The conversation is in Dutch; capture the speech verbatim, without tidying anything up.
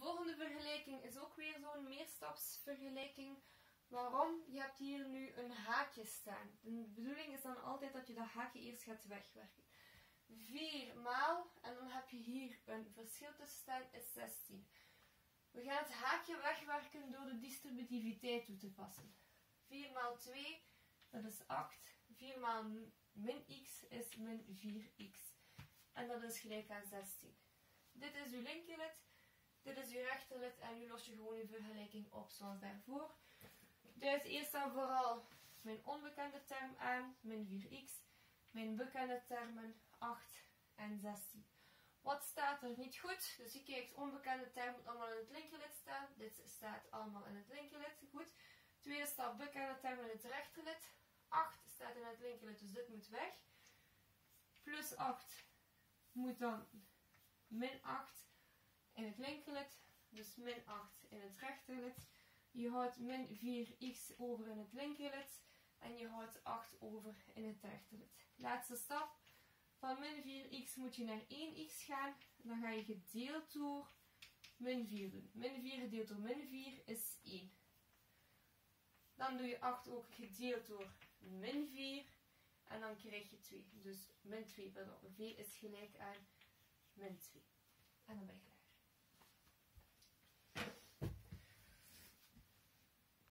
volgende vergelijking is ook weer zo'n meerstapsvergelijking. Waarom? Je hebt hier nu een haakje staan. De bedoeling is dan altijd dat je dat haakje eerst gaat wegwerken. vier maal, en dan heb je hier een verschil tussen staan, is zestien. We gaan het haakje wegwerken door de distributiviteit toe te passen. vier maal twee, dat is acht. vier maal min x is min vier x. En dat is gelijk aan zestien. Dit is uw linkerlid, dit is uw rechterlid en nu los je gewoon uw vergelijking op zoals daarvoor. Dus eerst en vooral mijn onbekende term aan, min vier x. Mijn bekende termen acht en zestien. Wat staat er niet goed? Dus je kijkt, onbekende term moet allemaal in het linkerlid staan. Dit staat allemaal in het linkerlid. Goed. Tweede stap, bekende term in het rechterlid. acht staat in het linkerlid, dus dit moet weg. Plus acht moet dan min acht in het linkerlid. Dus min acht in het rechterlid. Je houdt min vier x over in het linkerlid. En je houdt acht over in het rechterlid. Laatste stap. Van min vier x moet je naar één x gaan. Dan ga je gedeeld door min vier doen. min vier gedeeld door min vier is één. Dan doe je acht ook gedeeld door min vier. En dan krijg je twee. Dus min twee, pardon. V is gelijk aan min twee. En dan ben je